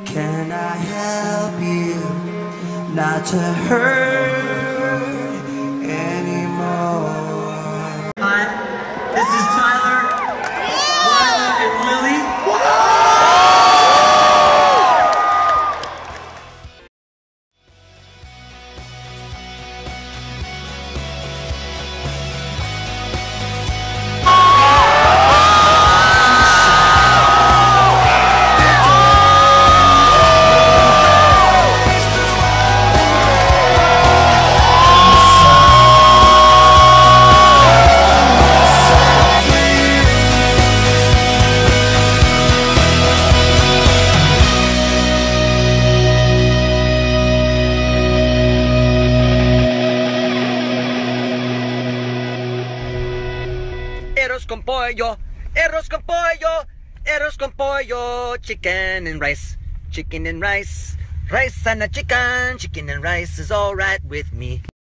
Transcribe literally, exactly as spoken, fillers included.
Can I help you not to hurt anymore? Hi, this is Tyler, Lila, and Lily. Arroz con pollo, arroz con pollo, arroz con pollo, chicken and rice, chicken and rice, rice and a chicken, chicken and rice is alright with me.